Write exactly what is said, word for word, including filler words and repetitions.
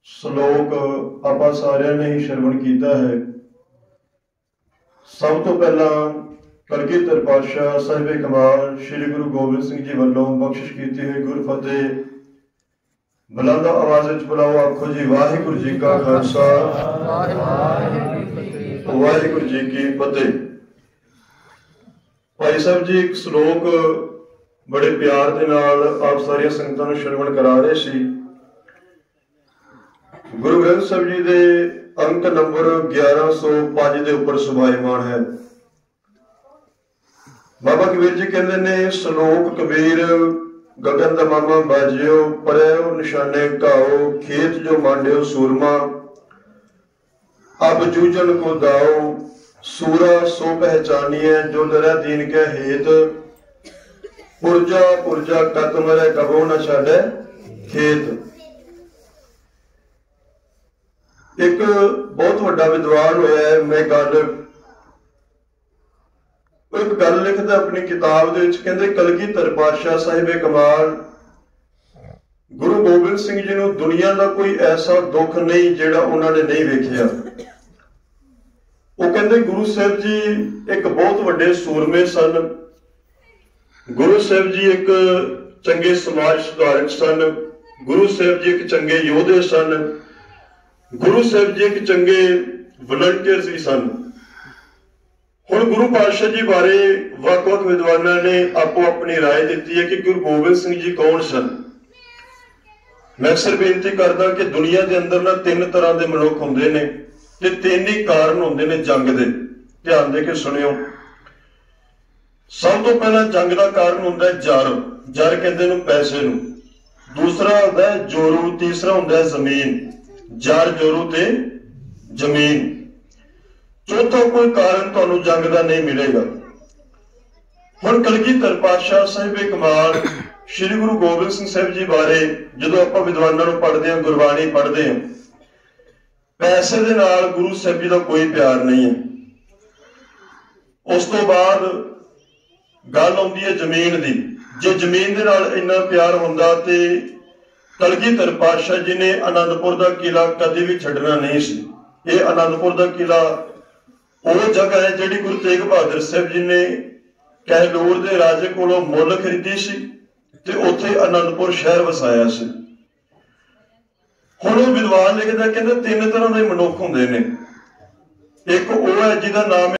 श्लोक आपां सारिਆਂ ने ही श्रवण किया है। सब तो पहला कलगीधर पातशाह साहिब कमाल श्री गुरु गोबिंद सिंह जी वालों बख्शिश की हुई गुरफतेह बुलंद आवाज विच बुलाओ, आखो जी वाहिगुरू जी का खालसा वाहिगुरू जी की फतेह। भाई साहब जी एक श्लोक बड़े प्यार दे नाल आप सारिया संगतां नूं श्रवण करा रहे सी। गुरु ग्रंथ साहिब जी दे अंक नंबर ग्यारह सौ पांच दे उपर सुभायमान है। बाबा कबीर जी कहते ने श्लोक कबीर गगन दा मामा बाजियो परयो निशाने घाओ खेत जो मांडियो सूरमा अब जूझन को दाओ सूरा सो पहचानिए जो डरा दीन के हेत पुरजा पुरजा कत मरे कबो न छाड़े खेत। एक बहुत बड़ा विद्वान होया है, मैं गल एक गल लिखता अपनी किताब दे विच, कहंदे कलगीधर पातशाह साहिब कमाल गुरु गोबिंद सिंह जी नूं दुनिया का कोई ऐसा दुख नहीं जिहड़ा उन्होंने नहीं वेखिया। वो कहंदे गुरु साहिब जी एक बहुत वड्डे सूरमे सन। गुरु साहिब जी एक चंगे समाज सुधारक सन। गुरु साहिब जी एक चंगे योधे सन। गुरु साहिब जी एक चंगे वलंटियर्स भी सन। हुण गुरु पातशाह जी बारे वख-वख विद्वानां ने आपो अपनी राय दी है कि गुरु गोबिंद सिंह जी कौन सन। मैं अक्सर बेनती करदा कि दुनिया के अंदर ना तीन तरह के मनुख हुंदे ने ते तीन ही कारण हुंदे ने जंग दे। ध्यान दे के सुनियो। सब तो पहला जंग का कारण हुंदा है जर। जर कहंदे नूं पैसे नूं। दूसरा हुंदा है जोरू। तीसरा हुंदा है जमीन। जर जोरू ते जमीन। चौथा कोई कारण तुहानूं जंग का नहीं मिलेगा। हुण कलगीधर पातशाह साहिब कमाल श्री गुरु गोबिंद सिंह साहिब जी बारे जदों आपां विद्वानां नूं पढ़दे हां, गुरबाणी पढ़दे हां, पैसे दे नाल गुरु साहिब जी का कोई प्यार नहीं है। उस तो बाद गल आउंदी है जमीन दी। जे जमीन दे नाल इन्ना प्यार हुंदा ते कलगीधर पातशाह जी ने आनंदपुर का किला कभी भी छड्डना नहीं सी। ये आनंदपुर का किला वो जगह है जिहड़ी गुरु तेग बहादुर साहिब जी ने कहलूर के राजे कोलों मुल खरीदी सी ते उत्थे आनंदपुर शहर वसाया सी। हुण विद्वान लिखदा कहंदे तीन तरह के मनुख हुंदे ने। एक वो है जिहदा नाम